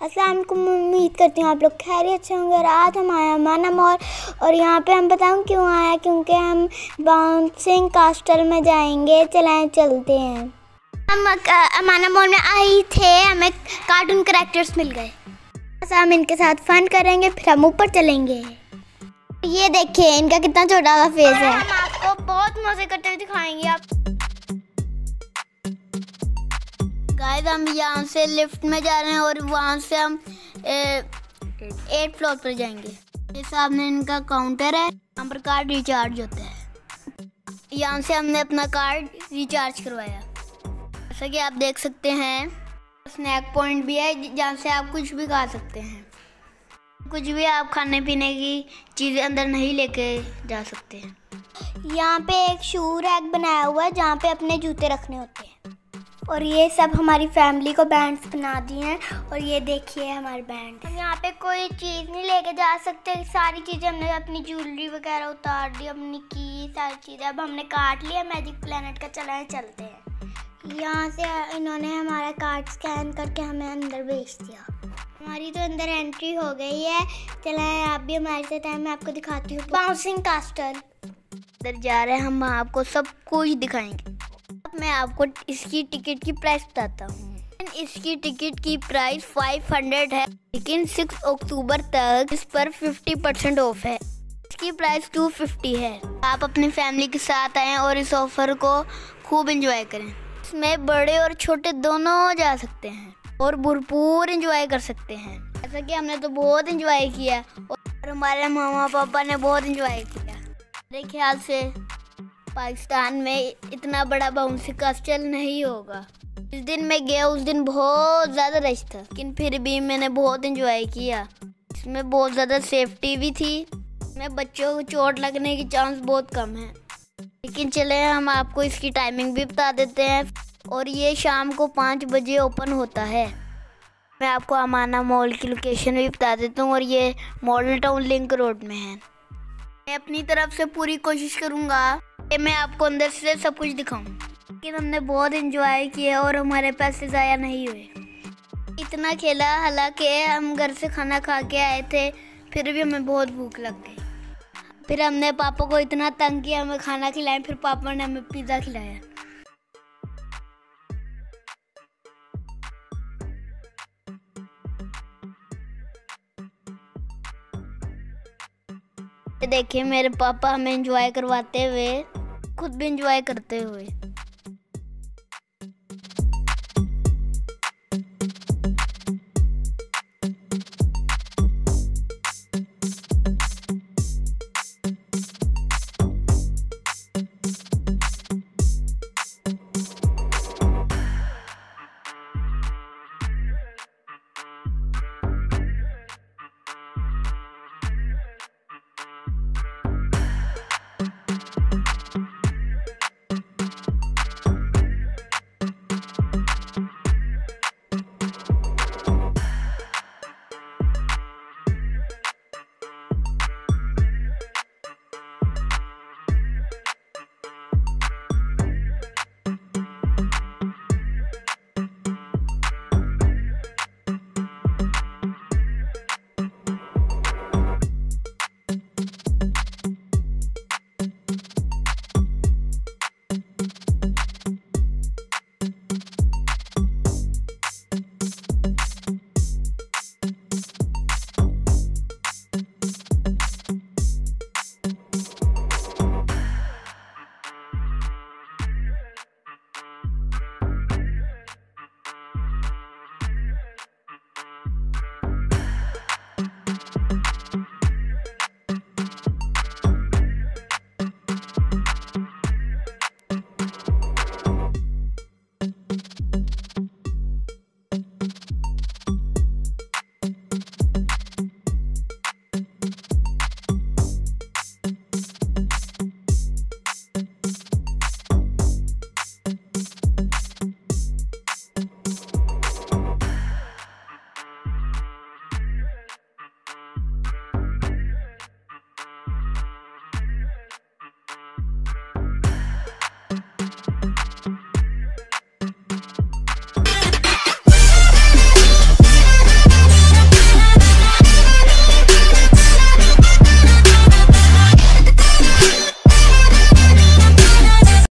अस्सलाम वालेकुम। उम्मीद करती हूँ आप लोग खैरियत से होंगे। और आज हम आए अमाना मॉल और यहाँ पे हम बताऊँ क्यों आया, क्योंकि हम बाउंसिंग कास्टल में जाएंगे। चलाएं चलते हैं। हम अमाना मॉल में आए थे, हमें कार्टून कैरेक्टर्स मिल गए। हम इनके साथ फन करेंगे, फिर हम ऊपर चलेंगे। ये देखिए इनका कितना छोटा सा फेस है। हम आपको बहुत मजे करते हुए दिखाएंगे। आप गाइस हम यहाँ से लिफ्ट में जा रहे हैं और वहाँ से हम 8th फ्लोर पर जाएंगे। ये सामने इनका काउंटर है, यहाँ पर कार्ड रिचार्ज होता है। यहाँ से हमने अपना कार्ड रिचार्ज करवाया। जैसा कि आप देख सकते हैं स्नैक पॉइंट भी है, जहाँ से आप कुछ भी खा सकते हैं। कुछ भी आप खाने पीने की चीज़ें अंदर नहीं लेके जा सकते हैं। यहाँ पे एक शू रैक बनाया हुआ है जहाँ पे अपने जूते रखने होते हैं। और ये सब हमारी फैमिली को बैंड्स बना दिए हैं। और ये देखिए हमारे बैंड। यहाँ पे कोई चीज़ नहीं लेके जा सकते, सारी चीज़ें हमने अपनी ज्वेलरी वगैरह उतार दी, अपनी की सारी चीज़ें अब हमने काट लिया। मैजिक प्लेनेट का चलाएं चलते हैं। यहाँ से इन्होंने हमारा कार्ड स्कैन करके हमें अंदर भेज दिया। हमारी तो अंदर एंट्री हो गई है। चलाएं आप भी हमारे साथ आए, मैं आपको दिखाती हूँ बाउंसिंग कास्टल। अंदर जा रहे हैं, हम आपको सब कुछ दिखाएंगे। मैं आपको इसकी टिकट की प्राइस बताता हूँ। इसकी टिकट की प्राइस 500 है, लेकिन 6 अक्टूबर तक इस पर 50% ऑफ है। इसकी प्राइस 250 है। आप अपनी फैमिली के साथ आएं और इस ऑफर को खूब एंजॉय करें। इसमें बड़े और छोटे दोनों जा सकते हैं और भरपूर एंजॉय कर सकते हैं। जैसा कि हमने तो बहुत एंजॉय किया और हमारे मामा पापा ने बहुत एंजॉय किया। मेरे ख्याल से पाकिस्तान में इतना बड़ा बाउंसिंग कास्टल नहीं होगा। जिस दिन मैं गया उस दिन बहुत ज़्यादा रश था, लेकिन फिर भी मैंने बहुत एंजॉय किया। इसमें बहुत ज़्यादा सेफ्टी भी थी। इसमें बच्चों को चोट लगने की चांस बहुत कम है। लेकिन चले हम आपको इसकी टाइमिंग भी बता देते हैं। और ये शाम को 5 बजे ओपन होता है। मैं आपको अमाना मॉल की लोकेशन भी बता देता हूँ और ये मॉडल टाउन लिंक रोड में है। मैं अपनी तरफ से पूरी कोशिश करूँगा कि मैं आपको अंदर से सब कुछ दिखाऊं। लेकिन हमने बहुत एंजॉय किया और हमारे पैसे ज़ाया नहीं हुए। इतना खेला, हालांकि हम घर से खाना खा के आए थे, फिर भी हमें बहुत भूख लग गई। फिर हमने पापा को इतना तंग किया, हमें खाना खिलाया। फिर पापा ने हमें पिज़्ज़ा खिलाया। देखिए मेरे पापा हमें एंजॉय करवाते हुए, खुद भी एंजॉय करते हुए।